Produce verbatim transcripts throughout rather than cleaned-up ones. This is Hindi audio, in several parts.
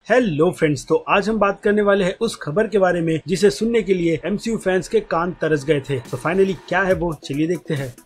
हेलो फ्रेंड्स, तो आज हम बात करने वाले हैं उस खबर के बारे में जिसे सुनने के लिए एमसीयू फैंस के कान तरस गए थे। तो फाइनली क्या है वो, चलिए देखते हैं।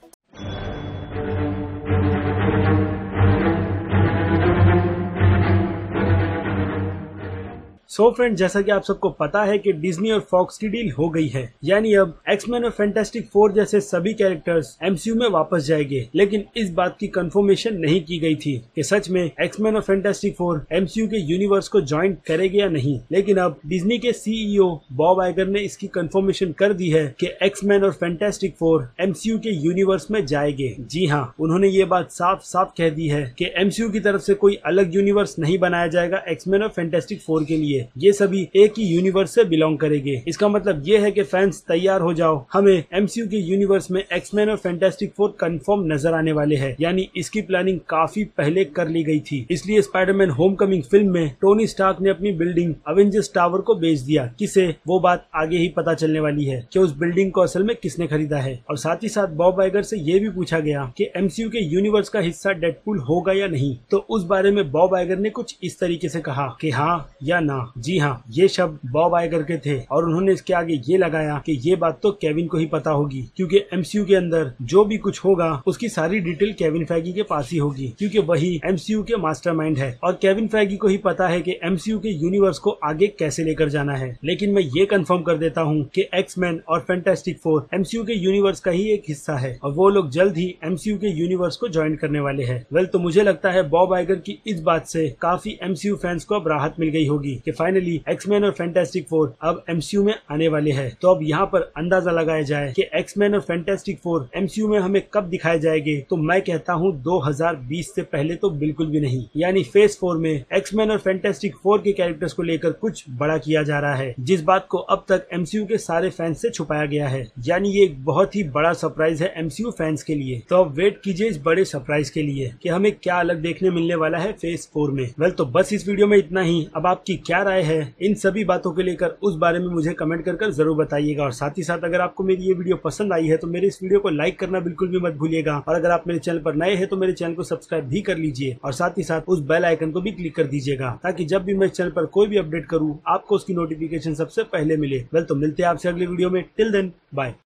सो so फ्रेंड, जैसा कि आप सबको पता है कि डिज्नी और फॉक्स की डील हो गई है, यानी अब एक्समैन और फैंटास्टिक फोर जैसे सभी कैरेक्टर्स एमसीयू में वापस जाएंगे। लेकिन इस बात की कंफर्मेशन नहीं की गई थी कि सच में एक्समैन और फैंटास्टिक फोर एमसीयू के यूनिवर्स को ज्वाइन करेंगे या नहीं। लेकिन अब डिज्नी के सीईओ बॉब आइगर ने इसकी कंफर्मेशन कर दी है कि एक्समैन और फैंटास्टिक फोर एमसीयू के यूनिवर्स में जाएंगे। जी हाँ, उन्होंने ये बात साफ साफ कह दी है कि एमसीयू की तरफ से कोई अलग यूनिवर्स नहीं बनाया जाएगा एक्समैन और फैंटास्टिक फोर के लिए। ये सभी एक ही यूनिवर्स से बिलोंग करेंगे। इसका मतलब ये है कि फैंस तैयार हो जाओ, हमें एमसीयू के यूनिवर्स में एक्समैन और फैंटास्टिक फोर कंफर्म नजर आने वाले हैं। यानी इसकी प्लानिंग काफी पहले कर ली गई थी। इसलिए स्पाइडरमैन होमकमिंग फिल्म में टोनी स्टार्क ने अपनी बिल्डिंग अवेंजर्स टावर को बेच दिया। किसे, वो बात आगे ही पता चलने वाली है कि उस बिल्डिंग को असल में किसने खरीदा है। और साथ ही साथ बॉब आइगर से ये भी पूछा गया कि एमसीयू के यूनिवर्स का हिस्सा डेडपूल होगा या नहीं। तो उस बारे में बॉब आइगर ने कुछ इस तरीके से कहा कि हाँ या ना। जी हाँ, ये शब्द बॉब आइगर के थे और उन्होंने इसके आगे ये लगाया कि ये बात तो केविन को ही पता होगी, क्योंकि एमसीयू के अंदर जो भी कुछ होगा उसकी सारी डिटेल केविन फैगी के पास ही होगी, क्योंकि वही एमसीयू के मास्टरमाइंड है और केविन फैगी को ही पता है कि एमसीयू के यूनिवर्स को आगे कैसे लेकर जाना है। लेकिन मैं ये कंफर्म कर देता हूँ कि एक्समैन और फैंटास्टिक फोर एमसीयू के यूनिवर्स का ही एक हिस्सा है और वो लोग जल्द ही एमसीयू के यूनिवर्स को ज्वाइन करने वाले हैं। वेल, तो मुझे लगता है बॉब आइगर की इस बात से काफी एमसीयू फैंस को अब राहत मिल गई होगी कि फाइनली एक्समैन और फैंटास्टिक फोर अब एमसीयू में आने वाले हैं। तो अब यहाँ पर अंदाजा लगाया जाए कि एक्समैन और फैंटास्टिक फोर एमसीयू में हमें कब दिखाए जाएंगे, तो मैं कहता हूँ दो हज़ार बीस से पहले तो बिल्कुल भी नहीं। यानी फेज फोर में एक्समैन और फैंटास्टिक फोर के कैरेक्टर्स को लेकर कुछ बड़ा किया जा रहा है, जिस बात को अब तक एमसीयू के सारे फैंस से छुपाया गया है। यानी ये एक बहुत ही बड़ा सरप्राइज है एमसीयू फैंस के लिए। तो अब वेट कीजिए इस बड़े सरप्राइज के लिए कि हमें क्या अलग देखने मिलने वाला है फेज फोर में। वेल, तो बस इस वीडियो में इतना ही। अब आपकी क्या राय है इन सभी बातों को लेकर, उस बारे में मुझे कमेंट कर कर जरूर बताइएगा। और साथ ही साथ अगर आपको मेरी ये वीडियो पसंद आई है तो मेरे इस वीडियो को लाइक करना बिल्कुल भी मत भूलिएगा। और अगर आप मेरे चैनल पर नए हैं तो मेरे चैनल को सब्सक्राइब भी कर लीजिए और साथ ही साथ उस बेल आइकन को भी क्लिक कर दीजिएगा, ताकि जब भी मैं चैनल पर कोई भी अपडेट करूँ आपको उसकी नोटिफिकेशन सबसे पहले मिले। वेल, तो मिलते हैं आपसे अगले वीडियो में। Till then, bye.